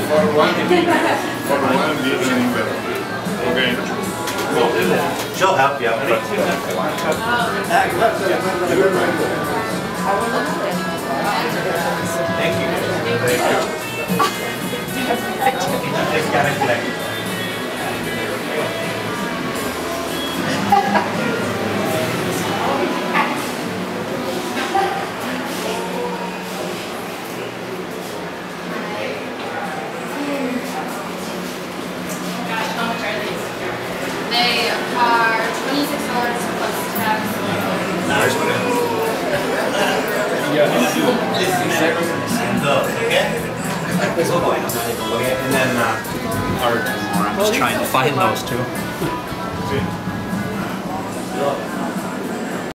Okay. She'll help you out. Thank you. Just gotta collect. They are $26 plus tax. Nice one. And then I'm just trying to find those two.